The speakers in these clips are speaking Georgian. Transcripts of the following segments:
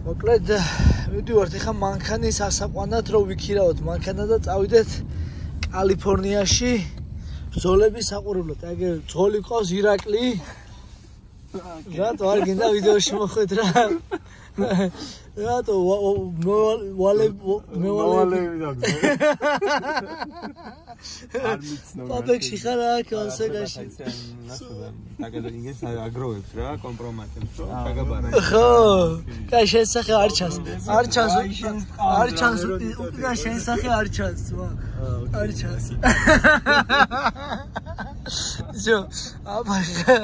მოკლედ მივდივართ ეხა მანქანის ასაყვანად რომ ვიქირავთ მანქანა და წავიდეთ კალიფორნიაში ბრძოლების საყურებლად. ეგ ძღოლი ყავს ირაკლი. რატო არ გინდა ვიდეოში მოხვდეთ რა? რატო პაპექსი ხარ აქ ასეგაში. დაგადაგინეს აგროვებს რა კომპრომატებს რომ დაგაბარა. ხო, კაი შენ სახე არ ჩანს. არ ჩანს უკან შენ სახე არ ჩანს, ვა. არ ჩანს. ზო, აბა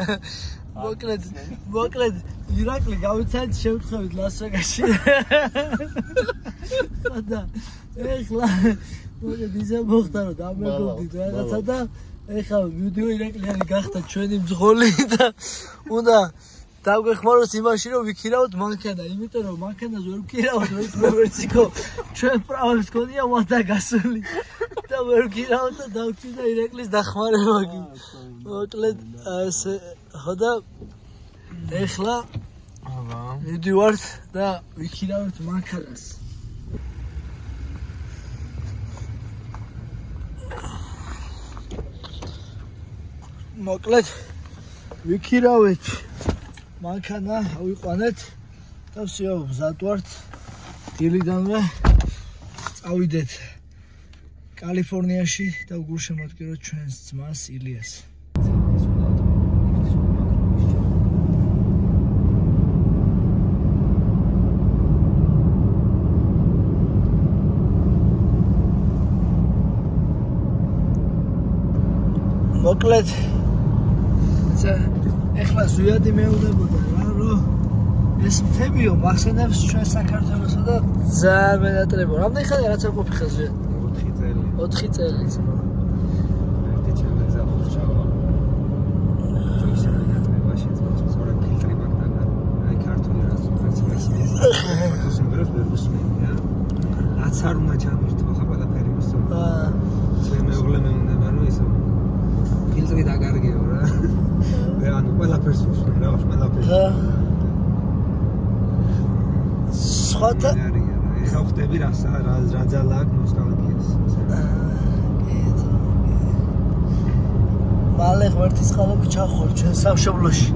მოკლედ ირაკლი გავიცანთ შევთხოვით ლას-ვეგასში. და ეხლა მოკლედ ისე მოხდა რომ დამეგობდით რაღაცა და ეხლა ვიდეო ირაკლიანი გახდა ჩვენი მძღოლი და უნდა დავგეხმაროთ იმაში რომ ვიქირავთ მანქანა, იმიტომ რომ მანქანაზე ვერ ვქირავთ, რომ ის მოვერციკო ჩვენ პრავებს გქონია ვადა გასული და ვერ ვქირავთ და დავჭირდა ირაკლის დახმარება კი. მოკლედ ესე ხო და ეხლა ვიდივართ და ვიქირავთ მანქანას. მოკლედ ვიქირავთ მანქანა, ავიყვანეთ და ვსიო მზად ვართ დილიდანვე წავიდეთ კალიფორნიაში და უგულშემატკივროთ ჩვენს ძმას ილიას. მოკლედ ეხლა ზვიადი მეუბნებოდა რა რომ ეს მთებიო მახსენებს ჩვენ საქართველოსა და ძალიან მენატრებო. რამდენი ხანი რაცა ყოფი ხა ზვიად? 4 წელი. 4 წელი. ერთი ჩემი ზაფხულს ჩავა. ისე მენატრება შეძლებს 2 ფილტრი მაგდანა. აი ქართული რაც უხერხებს. თუ სიმღერას ვერ უსმენია. რაც არ უნდა ჩამირთვა ხა ყველაფერი მოსწო. ჩვენ მეუღლე მეუბნება რომ ისო ფილტრი დაგარგეო რა. ანუ ყველაფერს უსმენ რა, ყველაფერს. სხვათა ეხა ხტები რა ძალა აქვს ნოსტალგიას. მალე ღმერთის ხალები ჩახვალ ჩვენ სამშობლოში.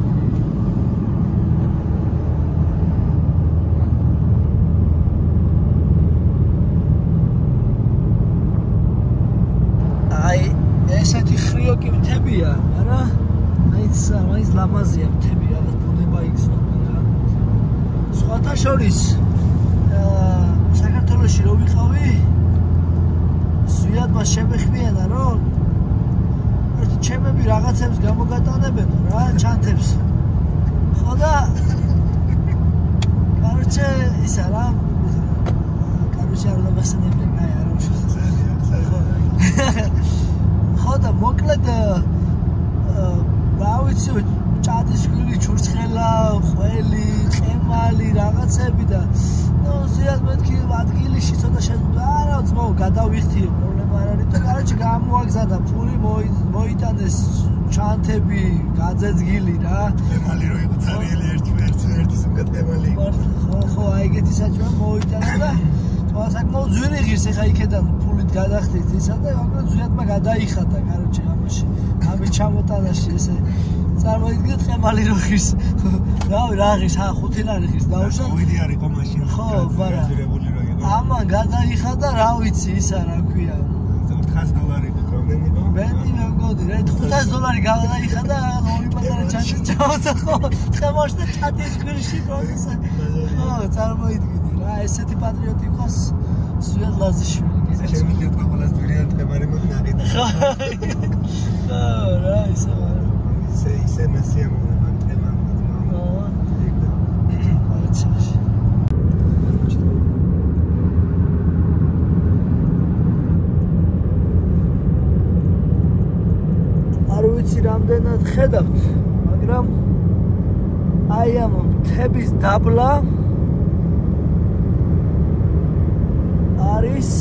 აი ესეთი ხრიოკი მთებია, არა? მაინც ლამაზია მთები, რაღაც ბუნება იგრძნობა რა. სხვათა შორის საქართველოში რო ვიყავი, ზვიადმა შემეხმიანა რომ ჩემები რაღაცებს გამოგატანებენ რა, ჩანთებს. ხო და короче ისა რა, короче არ უნდა გასანებდე, აი არ უშო. ხო და მოკლედ ვიცი ჭადის ხვილი, ჩურჩხელა, ყველი, ყემალი რაღაცები და ნუ ზიად მეთქი ადგილში ცოტა შეძუდა. არა ძმო, გადავიხთი, პრობლემა არ არის და короче გამოაგზავნა ფული მოიტანეს ჩანთები, გაძეძგილი რა. ყემალი რო იყო ძალიან ერთი სულ ყემალი. ხო, აი ეგეთი საჭმელი მოიტანა და საკმაოდ ძვირი ღირს ეხა იქედან ფულით გადახდით ისა და მოკლედ ზვიადმა გადაიხადა короче ამაში. ამის ჩამოტანაში ესე წარმოიდგინეთ ყემალი რო ღირს. რავი რა ღირს, 5 ლარი ღირს დაუშვა. ვიდი არ იყო მაშინ. ხო, მაგრამ ამან გადაიხადა რა ვიცი ისა რა ქვია. $400 იყო რამდენიმე? ბენდი მეგოდი რა $500 გადაიხადა ორი პატარა ჩანჩი ჩავაცა ხო თხემაში და ჩატის გვერდში პროცესა. ხო, წარმოიდგინე რა ესეთი პატრიოტი იყოს ზვიად ლაზიშვილი. შემიძლია თქვა ყველას ძვირიან თხემარი მოგნაყიდა. ხო რა ისე ისე მასია მონება თემა. არ ვიცი რამდენად ხედავთ, მაგრამ აი ამ მთების დაბლა არის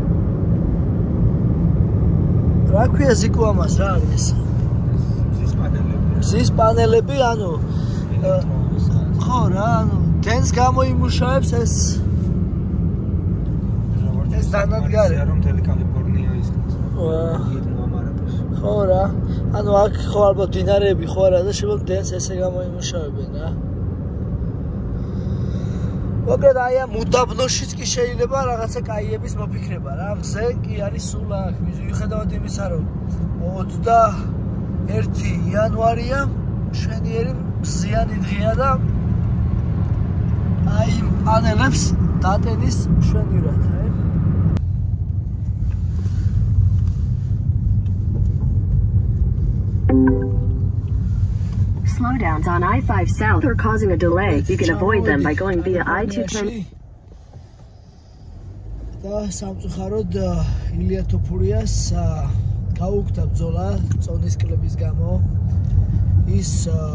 რა ქვია ზიკუამას რა არის? მზის პანელები, ანუ ხო რა, ანუ თენს გამოიმუშავებს ეს ეს დანადგარი რომ მთელი კალიფორნია ისქნას. ხო რა. ანუ აქ ხო ალბათ დინარეები ხო არა და შემოგვ თენს ესე გამოიმუშავებენ რა. მოკლედ აი ამ უდაბნოშიც კი შეიძლება რაღაცა კაიების მოფიქრება რა. მზე კი არის სულ აქ. მიუხედავად იმისა რომ 21 იანვარია მშვენიერი მზიანი დღეა და აი პანელებს დატენის მშვენივრად, აი. Slowdowns on I-5 South are causing a delay. You can avoid them by going via I-2 turn. და სამწუხაროდ ილია თოფურიას გაუგდა ბრძოლა წონის კლების გამო. ის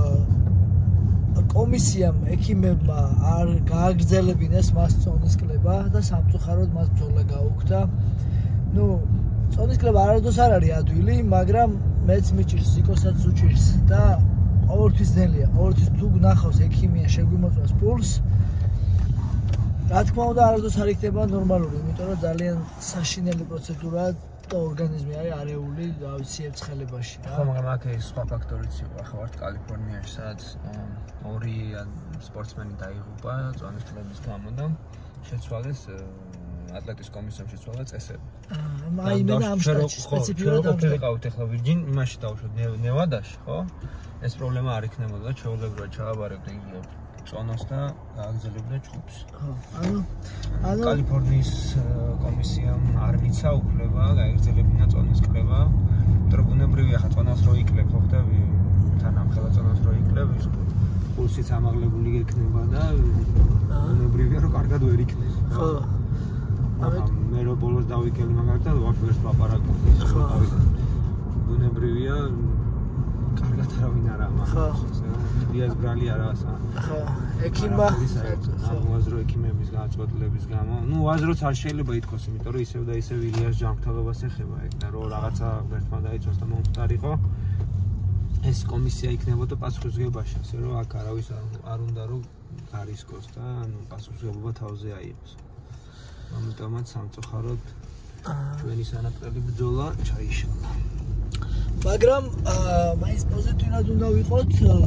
კომისიამ ექიმებმა არ გააგრძელებინეს მას წონის კლება და სამწუხაროდ მას ბრძოლა გაუგდა. ნუ წონის კლება არადოს არ არის ადვილი, მაგრამ მეც მიჭირს, ზიკოსაც უჭირს და ყოველთვის ძნელია. ყოველთვის თუ გნახავს ექიმია შეგვიმოწმოს პულს. რა თქმა უნდა არადოს არ იქნება ნორმალური, იმიტომ რომ ძალიან საშინელი პროცედურაა და ორგანიზმი არის არეული, ავიცი ცხელებაში რა. ხო, მაგრამ აქ ეს სხვა ფაქტორიც იყო. ახლა ვართ კალიფორნიაში, სადაც ორი სპორტსმენი დაიღუპა წონის კლების გამო და შეცვალეს ატლეტის კომისიამ შეცვალა წესები. აი მე ამ სპეციფიკურად დავყავთ ახლა ვირჯინ იმაში დავუშვათ ნევადაში, ხო? ეს პრობლემა არ იქნებოდა და ჩაოლებრად ჩააბარებდა იგივე წონას და გააგრძელებდა ჯგუფს. ხო, ანუ კალიფორნიის კომისიამ არ მიცა უფლება გააგრძელებინა წონის კლება. იმიტომ ბუნებრივია ხა წონას რო იკლებ, ხო ხდები? თან ამხელა წონას რო იკლებ, ის პულსიც ამაღლებული იქნება და ბუნებრივია რომ კარგად ვერ იქნება. ხო. მე რო ბოლოს დავიკელი მაგალითად ვერც ლაპარაკობდი, ხო დავიკელი. ბუნებრივია კარგად არავინ არ ამახავს. იდეას ბრალი არაა. ხო, ექიმმა უაზრო ექიმების გაწყვეტილების გამო. ნუ უაზროც არ შეიძლება ითქვას, იმიტომ რომ ისევ და ისევ ილიას ჯანმრთელობას ეხება ეგ და რომ რაღაცა ერთმა დაიცვას და მომხდარიყო. ეს კომისია იქნებოდა პასუხისმგებაში, ასე რომ აქ არავის არ უნდა რომ გარისკოს და ანუ პასუხისმგებლობა თავზე აიღოს. ამიტომაც სამწუხაროდ ჩვენი სანაკლები ბრძოლა ჩაიშალა. მაგრამ მაინც პოზიტიურად უნდა ვიყოთ.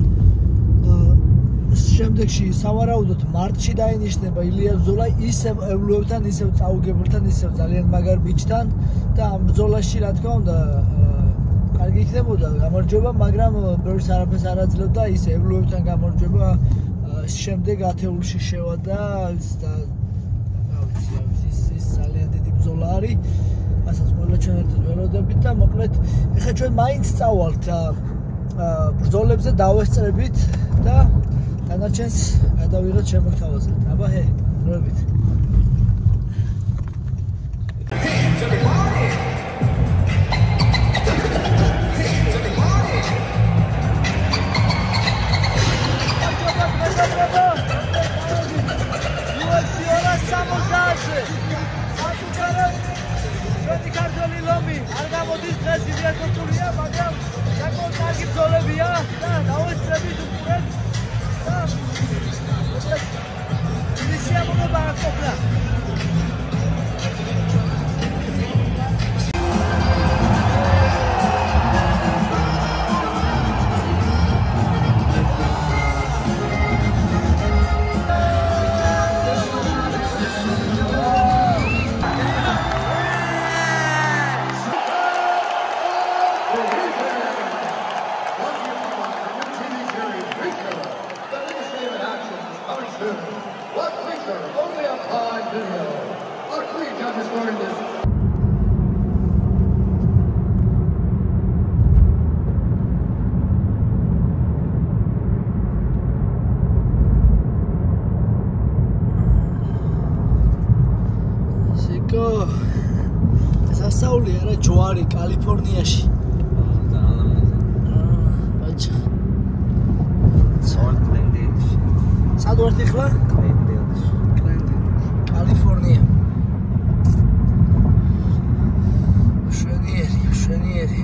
შემდეგში სავარაუდოდ მარტში დაინიშნება ილია ბრძოლა ისევ ევლოებთან, ისევ წაუგებელთან, ისევ ძალიან მაგარ ბიჭთან და ამ ბრძოლაში რა თქმა უნდა კარგი იქნებოდა გამარჯვება, მაგრამ ბევრს არაფერს არ აძლევდა ის ევლოებთან გამარჯვება შემდეგ ათეულში შევა და ის ძალიან დიდი ბრძოლა არის. ასაც ყველა ჩვენ ერთად ველოდებით და მოკლედ ეხლა ჩვენ მაინც წავალთ ბრძოლებზე დავესწრებით და დანარჩენს გადავიღოთ შემოგთავაზებთ. აბა ჰე, როებით. ჩვენი ქართველი ლომი არ გამოდის დღეს ილია თოფურია, მაგრამ საკმაოდ კარგი ბრძოლებია და დავესწრებით უყურეთ და ის სიამოვნება არ ყოფნა. სასაული არა ჯვარი კალიფორნიაში. ბაჭა. სოლტლენდში. სად ვართ ახლა? კლენდელში. კალიფორნია. მშვენიერი.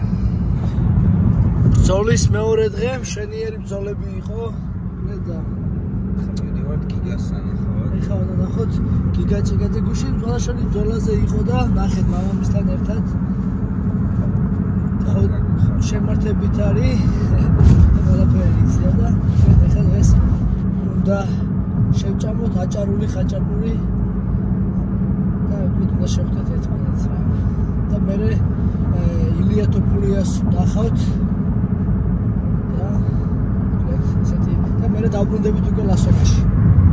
ბრძოლის მეორე დღე მშვენიერი ბრძოლები იყო და მივდივართ გიგ ეხლა უნდა ნახოთ გიგაჭიგაძე გუში ბრძოლაშორი ბრძოლაზე იყო და ნახეთ მამამისთან ერთად ხო შემართებით არის ყველაფერი იცია და ეხლა დღეს უნდა შევჭამოთ აჭარული ხაჭაპური და უკვე უნდა შევხვდეთ ერთმანეთს რა და მე ილია თოფურიას ნახავთ და ესეთი და მე დავბრუნდებით უკვე ლას-ვეგასში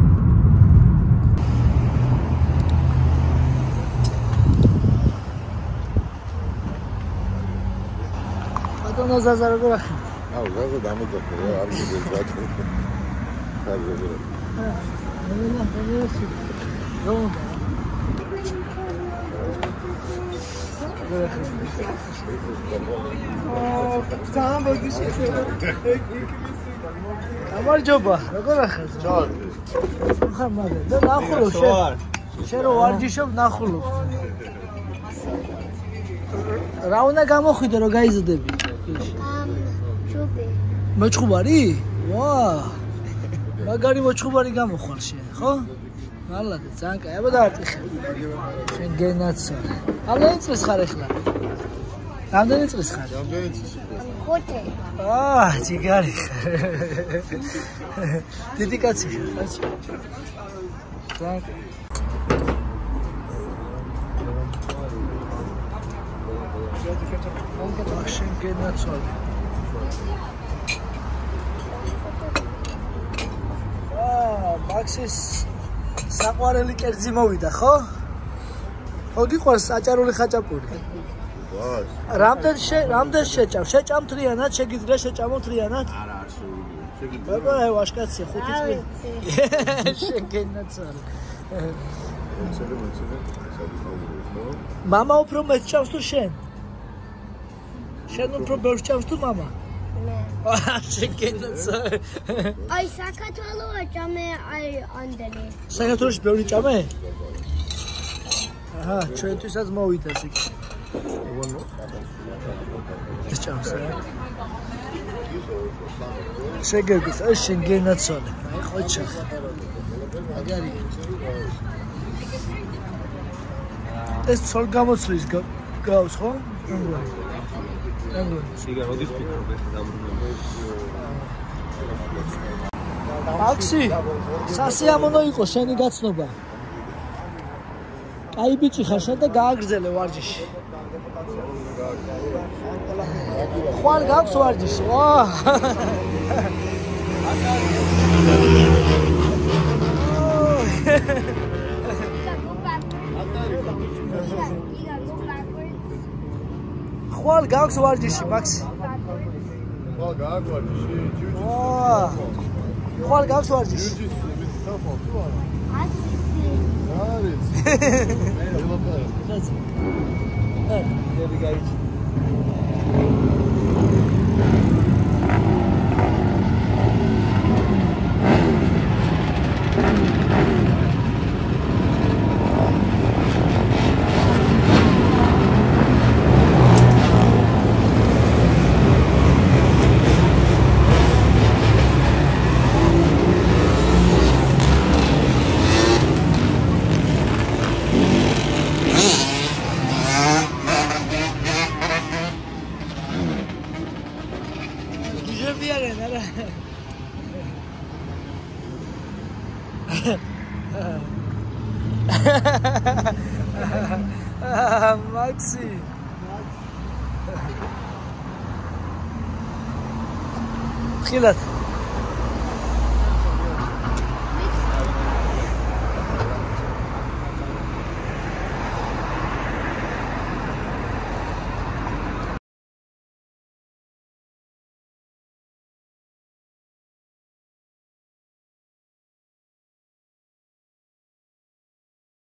ბატონო ზაზა როგორ ახლა? აუ ზაზა დამოძახე რა არ მიგეს ბატონო. ხარჯები რა. მენა პონიოსი. რომა. ძალიან მოგიშელა. გამარჯობა, როგორ ახლა? ჩარ. ხარ მაგა და ნახულობ შენ. შენ რო ვარჯიშობ ნახულობ. რა უნდა გამოხვიდე რომ გაიზრდები? ჩუბი. მოჭუბარი? ვა! მაგარი მოჭუბარი გამოხვალ შენ, ხო? მალადა, ძალიან კაი. აბა დაარტყი. შენ გენაცო. რამდენი წლის ხარ ახლა? რამდენი წლის ხარ? რამდენი წლის? 5. ჯიგარი. დიდი კაცი ხარ, კაცი. ძალიან კაი. შენ გენაცვალე. მაქსის საყვარელი კერძი მოვიდა, ხო? ხო გიყვარს აჭარული ხაჭაპური? ვას. რამდენ შეჭამ? შეჭამ თრიანად, შეგიძლია შეჭამო თრიანად? არა, არ შეუძლია. შეგიძლია. ბაბა, ვაშკაცია 5 წელი. შენ გენაცვალე. მამა უფრო მეტ ჭამს თუ შენ? შენ უფრო ბევრს ჭამს თუ მამა? მე. შენ გენაცვალე. აი საქართველოა ჭამე აი ანდელი. საქართველოში ბევრი ჭამე? აჰა, ჩვენთვისაც მოვიდა ეს. ეს ჭამს რა. შეგეგოს, აი შენ გენაცვალე. აი ხოჩა. მაგარი. ეს ცოლ გამოცლის გავს ხო? სიგა როდის ფიქრობ ახლა დაბრუნებული? მაქსი, სასიამოვნო იყო შენი გაცნობა. კაი ბიჭი ხარ შენ და გააგრძელე ვარჯიში. ხვალ გაქვს ვარჯიში. ვა! ხვალ გაქვს ვარჯიში, მაქსი. ხვალ გაქვს ვარჯიში. ვა! ხვალ გაქვს ვარჯიში. არის. დები გაიჭი. Maxi. Trillat.